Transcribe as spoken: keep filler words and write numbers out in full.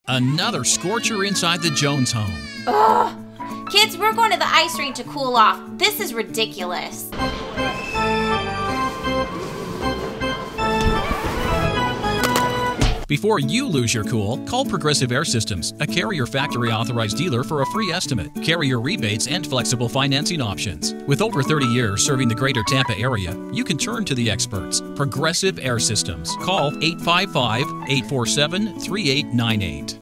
Another scorcher inside the Jones home. Ugh! Kids, we're going to the ice rink to cool off. This is ridiculous. Before you lose your cool, call Progressive Air Systems, a Carrier factory authorized dealer, for a free estimate, Carrier rebates, and flexible financing options. With over thirty years serving the greater Tampa area, you can turn to the experts. Progressive Air Systems. Call eight five five, eight four seven, three eight nine eight.